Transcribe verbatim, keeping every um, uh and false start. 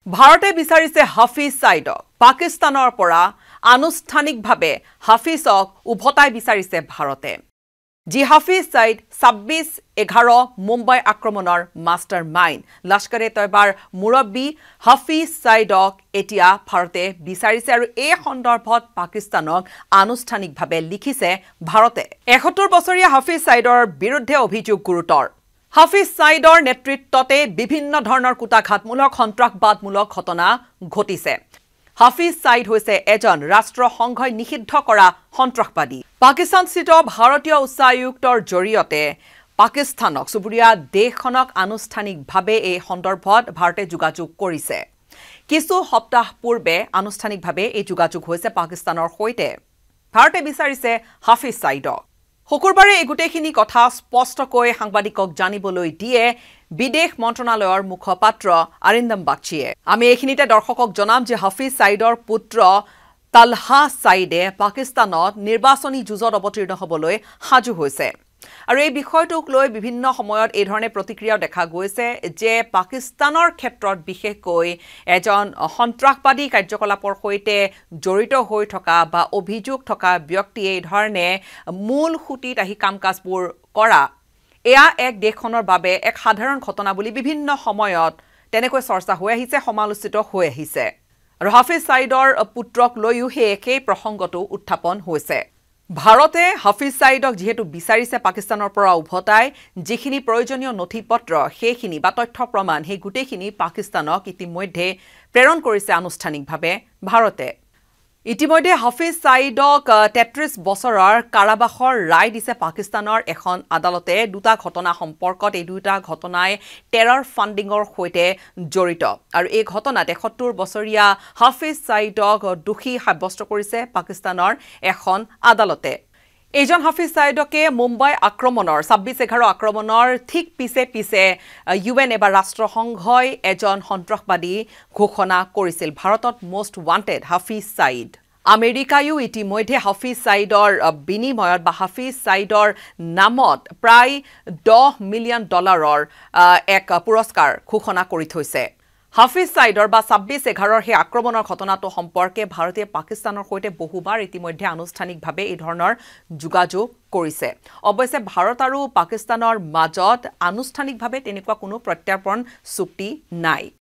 ভাৰতে বিচাৰিছে হাফিজ সাইদক পাকিস্তানৰ পৰা আনুষ্ঠানিকভাৱে হাফিজক উভতাই বিচাৰিছে ভাৰতে যি হাফিজ সাইদ ছাব্বিছ এঘাৰ মুম্বাই আক্ৰমণৰ মাষ্টাৰমাইণ্ড লস্কৰে তৈবাৰ মুৰব্বী হাফিজ সাইদক এতিয়া ভাৰতে বিচাৰিছে আৰু এই সন্দৰ্ভত পাকিস্তানক আনুষ্ঠানিকভাৱে লিখিছে ভাৰতে এসত্তৰ বছৰীয়া হাফিজ সাইদৰ বিৰুদ্ধে অভিযোগ গুৰুতৰ হাফিজ সাইদৰ নেতৃত্বতে বিভিন্ন ধৰণৰ কুটাঘাতমূলক সন্ত্ৰাসবাদমূলক ঘটনা ঘটিছে হাফিজ সাইদ হৈছে এজন ৰাষ্ট্ৰসংঘই নিষিদ্ধ কৰা সন্ত্ৰাসবাদী পাকিস্তানস্থিত ভাৰতীয় উচ্চায়ুক্তৰ জৰিয়তে পাকিস্তানক সুবুৰীয়া দেশখনক আনুষ্ঠানিকভাৱে এই সন্দৰ্ভত ভাৰতে যোগাযোগ কৰিছে কিছু সপ্তাহ পূৰ্বে আনুষ্ঠানিকভাৱে এই যোগাযোগ হৈছে পাকিস্তানৰ সৈতে ভাৰতে বিচাৰিছে হাফিজ সাইদক শুকুৰবাৰে এই গোটেইখিনি কথা স্পষ্টকৈ সাংবাদিকক জানিবলৈ দিয়ে বিদেশ মন্ত্ৰণালয়ৰ মুখপাত্ৰ আৰিন্দম বাগচীয়ে আমি এইখিনিতে দৰ্শকক জনাম যে হাফিজ সাইদৰ পুত্ৰ তালহা সাইদে পাকিস্তানত নিৰ্বাচনী যুঁজত অৱতীৰ্ণ হ'বলৈ সাজু হৈছে আৰু এই বিষয়টোক লৈ বিভিন্ন সময়ত এই ধৰণে প্ৰতিক্ৰিয়া দেখা গৈছে যে পাকিস্তানৰ ক্ষেত্ৰত বিশেষকৈ এজন সন্ত্ৰাসবাদী কাৰ্যকলাপৰ সৈতে জড়িত হৈ থকা বা অভিযোগ থকা ব্যক্তি এই ধৰণে মূল খুঁটিত আহি কামকাজবোৰ কৰা এয়া এক দেশখনৰ বাবে এক সাধাৰণ ঘটনা বুলি বিভিন্ন সময়ত তেনেকৈ চৰ্চা হৈ আহিছে সমালোচিত হৈ আহিছে আৰু হাফিজ সাইদৰ পুত্ৰক লৈও সেই একেই প্ৰসংগটো উত্থাপন হৈছে ভাৰতে হাফিজ সাইদক যেহেতু বিচাৰিছে পাকিস্তানৰ পৰা উভতাই যিখিনি প্ৰয়োজনীয় নথিপত্ৰ সেইখিনি বা তথ্য প্ৰমাণ সেই গুটেইখিনি পাকিস্তানক ইতিমধ্যে প্ৰেৰণ কৰিছে আনুষ্ঠানিকভাৱে ভাৰতে ইতিমধ্যে হাফিজ সাইদক তেত্ৰিছ বছৰৰ কাৰাবাসৰ ৰায় দিছে পাকিস্তানৰ এখন আদালতে দুটা ঘটনা সম্পৰ্কত এই দুটা ঘটনাই টেৰৰ ফাণ্ডিঙৰ সৈতে জড়িত আৰু এই ঘটনাত এসত্তৰ বছৰীয়া হাফিজ সাইদক দোষী সাব্যস্ত কৰিছে পাকিস্তানৰ এখন আদালতে এইজন হাফিজ সাইদকে মুম্বাই আক্ৰমণৰ ছাব্বিছ এঘাৰ আক্ৰমণৰ ঠিক পিছে পিছে ইউএন এবা ৰাষ্ট্ৰসংঘই এজন সন্ত্ৰাসবাদী ঘোষণা কৰিছিল ভাৰতত মোষ্ট ৱান্টেড হাফিজ সাইদ আমেৰিকায়ো ইতিমধ্যে হাফিজ সাইদৰ বিনিময়ত বা হাফিজ সাইদৰ নামত প্ৰায় দহ মিলিয়ন ডলাৰৰ এক পুৰস্কাৰ ঘোষণা কৰি থৈছে হাফিজ সাইদৰ বা ছাব্বিছ এঘাৰৰ সেই আক্ৰমণৰ ঘটনাটো সম্পৰ্কে ভাৰতে পাকিস্তানৰ সৈতে বহুবাৰ ইতিমধ্যে আনুষ্ঠানিকভাৱে এই ধৰণৰ যোগাযোগ কৰিছে অৱশ্যে ভাৰত আৰু পাকিস্তানৰ মাজত আনুষ্ঠানিকভাৱে তেনেকুৱা কোনো প্ৰত্যাৰ্পণ চুক্তি নাই